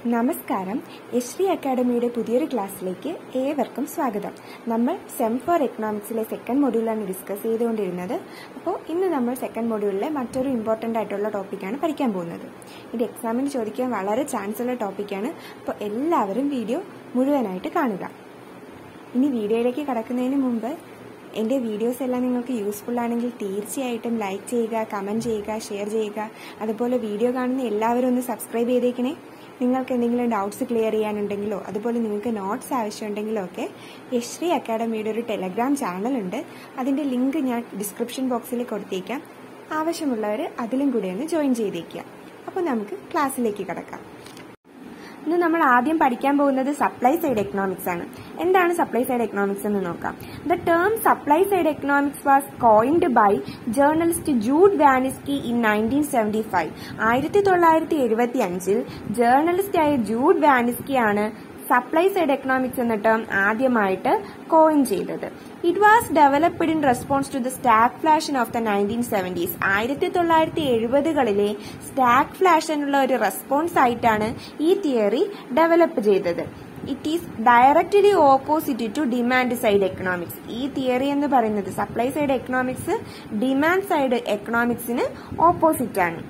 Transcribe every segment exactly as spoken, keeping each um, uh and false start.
നമസ്കാരം. എശ്രീ അക്കാഡമിയുടെ പുതിയൊരു ക്ലാസ്സിലേക്ക് ഏവർക്കും സ്വാഗതം. നമ്മൾ സെം ഫോർ എക്കണോമിക്സിലെ സെക്കൻഡ് മൊഡ്യൂളാണ് ഡിസ്കസ് ചെയ്തുകൊണ്ടിരുന്നത്. അപ്പോൾ ഇന്ന് നമ്മൾ സെക്കൻഡ് മൊഡ്യൂളിലെ മറ്റൊരു ഇമ്പോർട്ടൻ്റ് ആയിട്ടുള്ള ടോപ്പിക്കാണ് പഠിക്കാൻ പോകുന്നത്. ഇത് എക്സാമിന് ചോദിക്കാൻ വളരെ ചാൻസ് ഉള്ള ടോപ്പിക്കാണ്. അപ്പോൾ എല്ലാവരും വീഡിയോ മുഴുവനായിട്ട് കാണുക. ഇനി വീഡിയോയിലേക്ക് കടക്കുന്നതിന് മുമ്പ് എൻ്റെ വീഡിയോസ് എല്ലാം നിങ്ങൾക്ക് യൂസ്ഫുൾ ആണെങ്കിൽ തീർച്ചയായിട്ടും ലൈക്ക് ചെയ്യുക, കമൻറ്റ് ചെയ്യുക, ഷെയർ ചെയ്യുക. അതുപോലെ വീഡിയോ കാണുന്ന എല്ലാവരും ഒന്ന് സബ്സ്ക്രൈബ് ചെയ്തേക്കണേ. നിങ്ങൾക്ക് എന്തെങ്കിലും ഡൗട്ട്സ് ക്ലിയർ ചെയ്യാനുണ്ടെങ്കിലോ അതുപോലെ നിങ്ങൾക്ക് നോട്ട്സ് ആവശ്യമുണ്ടെങ്കിലോ ഒക്കെ എശ്രീ അക്കാഡമിയുടെ ഒരു ടെലഗ്രാം ചാനലുണ്ട്. അതിൻ്റെ ലിങ്ക് ഞാൻ ഡിസ്ക്രിപ്ഷൻ ബോക്സിൽ കൊടുത്തേക്കാം. ആവശ്യമുള്ളവർ അതിലും കൂടെ ഒന്ന് ജോയിൻ ചെയ്തേക്കുക. അപ്പോൾ നമുക്ക് ക്ലാസ്സിലേക്ക് കടക്കാം. ഇന്ന് നമ്മൾ ആദ്യം പഠിക്കാൻ പോകുന്നത് സപ്ലൈ സൈഡ് എക്കണോമിക്സ് ആണ്. എന്താണ് സപ്ലൈ സൈഡ് എക്കണോമിക്സ് എന്ന് നോക്കാം. The term supply side economics was coined by journalist Jude Wanniski in nineteen seventy five. ആയിരത്തി തൊള്ളായിരത്തി എഴുപത്തി അഞ്ചിൽ ജേർണലിസ്റ്റായ ജൂഡ് വാനിസ്കി ആണ് സപ്ലൈ സൈഡ് എക്കണോമിക്സ് എന്ന ടേം ആദ്യമായിട്ട് കോയിൻ ചെയ്തത്. It was developed in response to the stagflation of the nineteen seventies. ആയിരത്തി തൊള്ളായിരത്തി എഴുപതുകളിലെ സ്റ്റാഗ് ഫ്ലാഷനുള്ള ഒരു റെസ്പോൺസ് ആയിട്ടാണ് ഈ തിയറി ഡെവലപ്പ് ചെയ്തത്. It is directly opposite to demand side economics. ഈ തിയറി എന്ന് പറയുന്നത് supply side economics demand side എക്കണോമിക്സിന് ഓപ്പോസിറ്റ് ആണ്.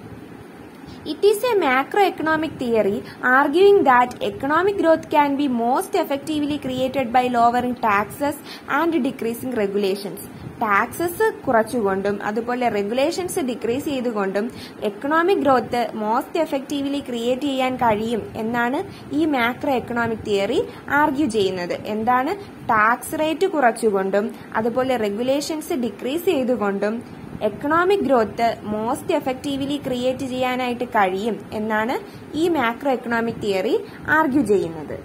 It is a macroeconomic theory arguing that economic growth can be most effectively created by lowering taxes and decreasing regulations. Taxes കുറച്ചുകൊണ്ടും അതുപോലെ regulations decrease ചെയ്തുകൊണ്ടും economic growth most effectively create ചെയ്യാൻ കഴിയും എന്നാണ് ഈ macroeconomic theory argue ചെയ്യുന്നത്. എന്താണ്? Tax rate കുറച്ചുകൊണ്ടും അതുപോലെ റെഗുലേഷൻസ് ഡിക്രീസ് ചെയ്തുകൊണ്ടും economic growth most effectively create ചെയ്യാനായിട്ട് കഴിയും എന്നാണ് ഈ മാക്രോ എക്കണോമിക് തിയറി ആർഗ്യൂ ചെയ്യുന്നത്.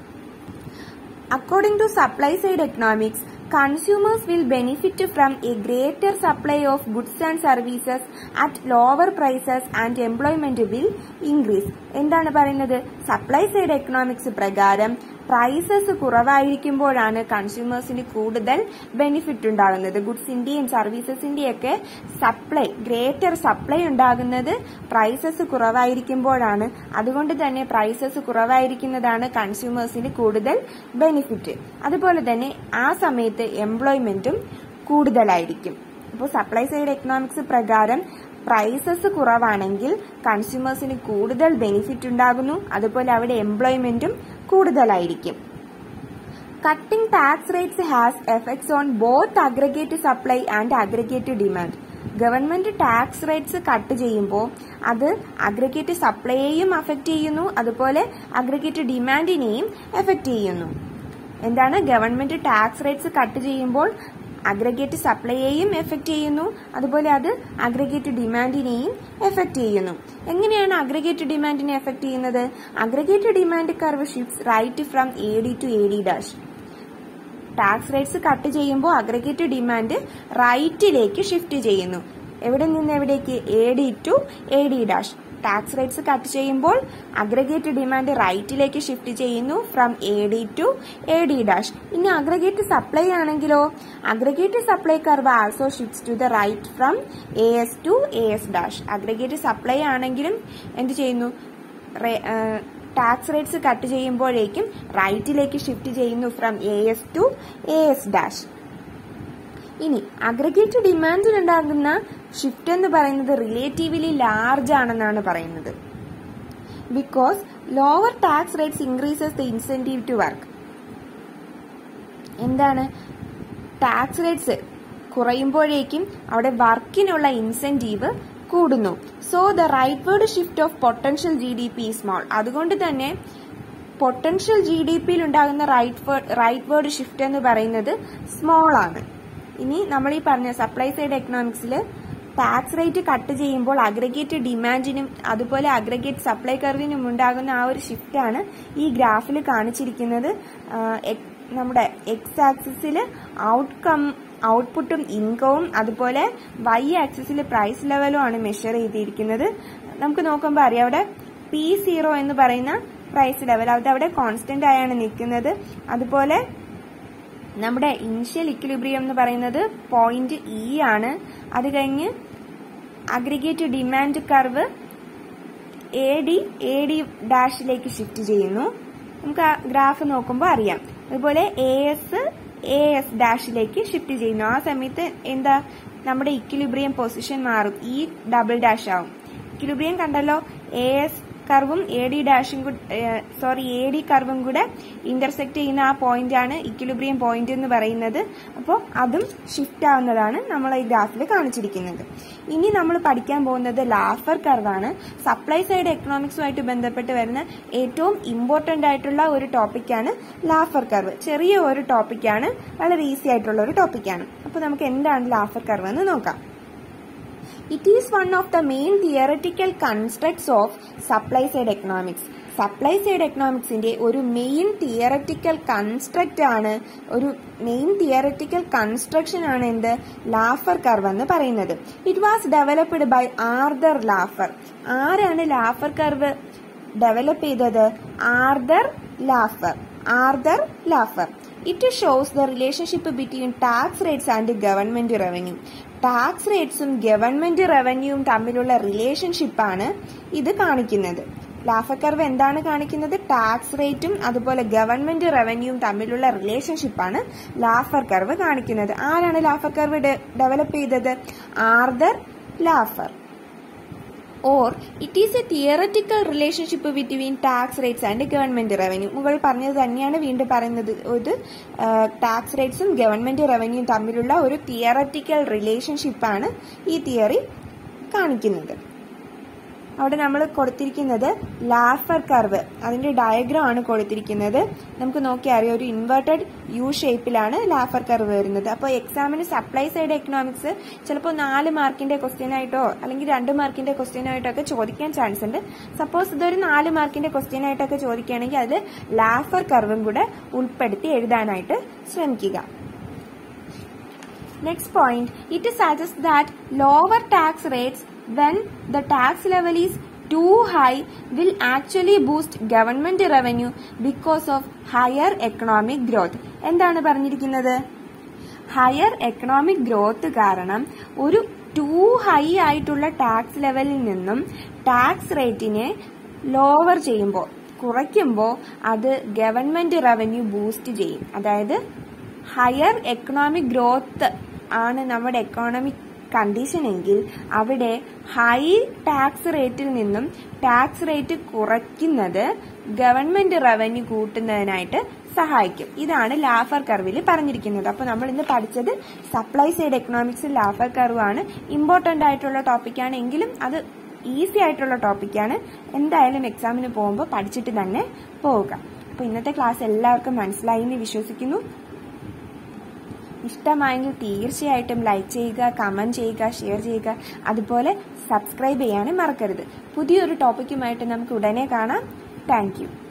According to supply side economics, consumers will benefit from a greater supply of goods and services at lower prices and employment will increase. എന്താണ് പറയുന്നത്? Supply side economics പ്രകാരം prices കുറവായിരിക്കുമ്പോഴാണ് കൺസ്യൂമേഴ്സിന് കൂടുതൽ benefit ഉണ്ടാകുന്നത്. ഗുഡ്സിന്റെയും സർവീസസിന്റെയും ഒക്കെ സപ്ലൈ ഗ്രേറ്റർ സപ്ലൈ ഉണ്ടാകുന്നത് പ്രൈസസ് കുറവായിരിക്കുമ്പോഴാണ്. അതുകൊണ്ട് തന്നെ പ്രൈസസ് കുറവായിരിക്കുന്നതാണ് കൺസ്യൂമേഴ്സിന് കൂടുതൽ ബെനിഫിറ്റ്. അതുപോലെ തന്നെ ആ സമയത്ത് എംപ്ലോയ്മെന്റും കൂടുതലായിരിക്കും. അപ്പോൾ സപ്ലൈ സൈഡ് എക്കണോമിക്സ് പ്രകാരം പ്രൈസസ് കുറവാണെങ്കിൽ കൺസ്യൂമേഴ്സിന് കൂടുതൽ ബെനിഫിറ്റ് ഉണ്ടാകുന്നു. അതുപോലെ അവിടെ എംപ്ലോയ്മെന്റും കൂടുതലായിരിക്കും. Cutting tax rates has effects on both aggregate supply and aggregate demand. Government tax rates cut ചെയ്യുമ്പോൾ അത് അഗ്രിഗേറ്റ് സപ്ലൈയെയും അഫക്ട് ചെയ്യുന്നു, അതുപോലെ അഗ്രിഗേറ്റ് ഡിമാൻഡിനെയും എഫക്ട് ചെയ്യുന്നു. എന്താണ്? ഗവൺമെന്റ് ടാക്സ് റേറ്റ്സ് കട്ട് ചെയ്യുമ്പോൾ അഗ്രിഗേറ്റ് സപ്ലൈയെയും എഫക്ട് ചെയ്യുന്നു, അതുപോലെ അത് അഗ്രിഗേറ്റ് ഡിമാൻഡിനെയും എഫക്ട് ചെയ്യുന്നു. എങ്ങനെയാണ് അഗ്രിഗേറ്റ് ഡിമാൻഡിനെ എഫക്ട് ചെയ്യുന്നത്? Aggregate demand curve shifts right from A D to A D dash. Tax rates cut ചെയ്യുമ്പോൾ അഗ്രിഗേറ്റ് ഡിമാൻഡ് റൈറ്റിലേക്ക് ഷിഫ്റ്റ് ചെയ്യുന്നു. എവിടെ നിന്ന് എവിടേക്ക്? A D to A D dash. Tax rates cut ചെയ്യുമ്പോൾ അഗ്രിഗേറ്റ് ഡിമാൻഡ് റൈറ്റിലേക്ക് ഷിഫ്റ്റ് ചെയ്യുന്നു from A D to A D dash. ഇനി അഗ്രിഗേറ്റ് സപ്ലൈ ആണെങ്കിലോ aggregate supply curve also shifts to the right from A S to A S dash. Aggregate supply ആണെങ്കിലും എന്ത് ചെയ്യുന്നു? Tax rates cut ചെയ്യുമ്പോഴേക്കും റൈറ്റിലേക്ക് shift ചെയ്യുന്നു from A S to A S dash. ഇനി aggregate ഡിമാൻഡിലുണ്ടാകുന്ന shift എന്ന് പറയുന്നത് റിലേറ്റീവ്ലി ലാർജ് ആണെന്നാണ് പറയുന്നത്. Because lower tax rates increases the incentive to work. എന്താണ്? ടാക്സ് റേറ്റ്സ് കുറയുമ്പോഴേക്കും അവിടെ വർക്കിനുള്ള ഇൻസെന്റീവ് കൂടുന്നു. So the rightward shift of potential G D P small. അതുകൊണ്ട് തന്നെ പൊട്ടൻഷ്യൽ ജി ഡി പിയിൽ ഉണ്ടാകുന്ന റൈറ്റ്വേർഡ് ഷിഫ്റ്റ് എന്ന് പറയുന്നത് സ്മോൾ ആണ്. ഇനി നമ്മൾ ഈ പറഞ്ഞ സപ്ലൈ സൈഡ് എക്കണോമിക്സിൽ ടാക്സ് റേറ്റ് കട്ട് ചെയ്യുമ്പോൾ അഗ്രിഗേറ്റ് ഡിമാൻഡിനും അതുപോലെ അഗ്രിഗേറ്റ് സപ്ലൈ കർവിനും ഉണ്ടാകുന്ന ആ ഒരു ഷിഫ്റ്റാണ് ഈ ഗ്രാഫിൽ കാണിച്ചിരിക്കുന്നത്. നമ്മുടെ എക്സ് ആക്സിസിൽ ഔട്ട്കം ഔട്ട്പുട്ടും ഇൻകവും അതുപോലെ വൈ ആക്സിസിൽ പ്രൈസ് ലെവലും ആണ് മെഷർ ചെയ്തിരിക്കുന്നത്. നമുക്ക് നോക്കുമ്പോൾ അറിയാം അവിടെ പി സീറോ എന്ന് പറയുന്ന പ്രൈസ് ലെവൽ അത് അവിടെ കോൺസ്റ്റന്റ് ആയാണ് നിൽക്കുന്നത്. അതുപോലെ നമ്മുടെ ഇനിഷ്യൽ ഇക്വിലിബ്രിയം എന്ന് പറയുന്നത് പോയിന്റ് ഇ ആണ്. അത് കഴിഞ്ഞ് aggregate demand curve A D A D ഡാഷിലേക്ക് ഷിഫ്റ്റ് ചെയ്യുന്നു. നമുക്ക് ആ ഗ്രാഫ് നോക്കുമ്പോൾ അറിയാം. അതുപോലെ എ എസ് എ എസ് ഡാഷിലേക്ക് ഷിഫ്റ്റ് ചെയ്യുന്നു. ആ സമയത്ത് എന്താ നമ്മുടെ ഇക്വിലിബ്രിയം പൊസിഷൻ മാറും, ഈ ഡബിൾ ഡാഷ് ആവും. ഇക്വിലിബ്രിയം കണ്ടല്ലോ, എ എസ് കർവും എ ഡി ഡാഷും സോറി എ ഡി കർവും കൂടെ ഇന്റർസെക്ട് ചെയ്യുന്ന ആ പോയിന്റ് ആണ് ഇക്വിലിബ്രിയം പോയിന്റ് എന്ന് പറയുന്നത്. അപ്പോൾ അതും ഷിഫ്റ്റ് ആവുന്നതാണ് നമ്മൾ ഈ ഗ്രാഫിൽ കാണിച്ചിരിക്കുന്നത്. ഇനി നമ്മൾ പഠിക്കാൻ പോകുന്നത് ലാഫർ കർവാണ്. സപ്ലൈ സൈഡ് എക്കണോമിക്സുമായിട്ട് ബന്ധപ്പെട്ട് വരുന്ന ഏറ്റവും ഇമ്പോർട്ടന്റ് ആയിട്ടുള്ള ഒരു ടോപ്പിക്കാണ് ലാഫർ കർവ്. ചെറിയ ഒരു ടോപ്പിക്കാണ്, വളരെ ഈസി ആയിട്ടുള്ള ഒരു ടോപ്പിക്കാണ്. അപ്പോൾ നമുക്ക് എന്താണ് ലാഫർ കർവ് എന്ന് നോക്കാം. It is one of the main theoretical constructs of supply side economics. Supply side എക്കണോമിക്സിന്റെ ഒരു മെയിൻ തിയററ്റിക്കൽ കൺസ്ട്രക്റ്റ് ആണ്, ഒരു മെയിൻ തിയററ്റിക്കൽ കൺസ്ട്രക്ഷൻ ആണ് എന്ത് ലാഫർ കർവ് എന്ന് പറയുന്നത്. It was developed by Arthur Laffer. ആരാണ് ലാഫർ കർവ് ഡെവലപ്പ് ചെയ്തത്? Arthur Laffer. Arthur Laffer. It shows the relationship between tax rates and government revenue. Tax റേറ്റ്സും government റവന്യൂവും തമ്മിലുള്ള റിലേഷൻഷിപ്പാണ് ഇത് കാണിക്കുന്നത്. ലാഫർ കർവ് എന്താണ് കാണിക്കുന്നത്? ടാക്സ് റേറ്റും അതുപോലെ ഗവൺമെന്റ് റവന്യൂവും തമ്മിലുള്ള റിലേഷൻഷിപ്പാണ് ലാഫർ കർവ് കാണിക്കുന്നത്. ആരാണ് ലാഫർ കർവ് ഡെവലപ്പ് ചെയ്തത്? Arthur Laffer. Or it is a theoretical relationship between tax rates and government revenue. മുകളിൽ പറഞ്ഞത് തന്നെയാണ് വീണ്ടും പറയുന്നത്. ഒരു ടാക്സ് റേറ്റ്സും ഗവൺമെന്റ് റവന്യൂവും തമ്മിലുള്ള ഒരു തിയററ്റിക്കൽ റിലേഷൻഷിപ്പാണ് ഈ തിയറി കാണിക്കുന്നത്. അവിടെ നമ്മൾ കൊടുത്തിരിക്കുന്നത് ലാഫർ കർവ്, അതിന്റെ ഡയഗ്രാം ആണ് കൊടുത്തിരിക്കുന്നത്. നമുക്ക് നോക്കിയാൽ അറിയാം, ഒരു ഇൻവേർട്ടഡ് യു ഷേപ്പിലാണ് ലാഫർ കർവ് വരുന്നത്. അപ്പോൾ എക്സാമിന് സപ്ലൈ സൈഡ് എക്കണോമിക്സ് ചിലപ്പോൾ നാല് മാർക്കിന്റെ ക്വസ്റ്റ്യൻ ആയിട്ടോ അല്ലെങ്കിൽ രണ്ട് മാർക്കിന്റെ ക്വസ്റ്റ്യൻ ആയിട്ടോ ഒക്കെ ചോദിക്കാൻ ചാൻസ് ഉണ്ട്. സപ്പോസ് ഇതൊരു നാല് മാർക്കിന്റെ ക്വസ്റ്റ്യൻ ആയിട്ടൊക്കെ ചോദിക്കുകയാണെങ്കിൽ അതിൽ ലാഫർ കർവും കൂടെ ഉൾപ്പെടുത്തി എഴുതാനായിട്ട് ശ്രമിക്കുക. Next point, it suggests that lower tax rates when the tax level is too high will actually boost government revenue because of higher economic growth. എന്താണ് പറഞ്ഞിരിക്കുന്നത്? ഹയർ എക്കണോമിക് ഗ്രോത്ത് കാരണം ഒരു ടൂ ഹൈ ആയിട്ടുള്ള tax ലെവലിൽ നിന്നും tax റേറ്റിനെ lower ചെയ്യുമ്പോൾ, കുറയ്ക്കുമ്പോൾ അത് ഗവൺമെന്റ് റവന്യൂ ബൂസ്റ്റ് ചെയ്യും. അതായത് ഹയർ എക്കണോമിക് ഗ്രോത്ത് ആണ് നമ്മുടെ എക്കോണമിക് കണ്ടീഷൻ എങ്കിൽ അവിടെ ഹൈ ടാക്സ് റേറ്റിൽ നിന്നും ടാക്സ് റേറ്റ് കുറയ്ക്കുന്നത് ഗവൺമെന്റ് റവന്യൂ കൂട്ടുന്നതിനായിട്ട് സഹായിക്കും. ഇതാണ് ലാഫർ കർവിൽ പറഞ്ഞിരിക്കുന്നത്. അപ്പോൾ നമ്മൾ ഇന്ന് പഠിച്ചത് supply side economics Laffer curve ആണ്. ഇമ്പോർട്ടന്റ് ആയിട്ടുള്ള ടോപ്പിക്കാണ്, എങ്കിലും അത് ഈസി ആയിട്ടുള്ള ടോപ്പിക്കാണ്. എന്തായാലും എക്സാമിന് പോകുമ്പോൾ പഠിച്ചിട്ട് തന്നെ പോവുക. അപ്പോൾ ഇന്നത്തെ ക്ലാസ് എല്ലാവർക്കും മനസ്സിലായി എന്ന് വിശ്വസിക്കുന്നു. ഇഷ്ടമായെങ്കിൽ തീർച്ചയായിട്ടും ലൈക്ക് ചെയ്യുക, കമന്റ് ചെയ്യുക, ഷെയർ ചെയ്യുക. അതുപോലെ സബ്സ്ക്രൈബ് ചെയ്യാനും മറക്കരുത്. പുതിയൊരു ടോപ്പിക്കുമായിട്ട് നമുക്ക് ഉടനെ കാണാം. Thank U.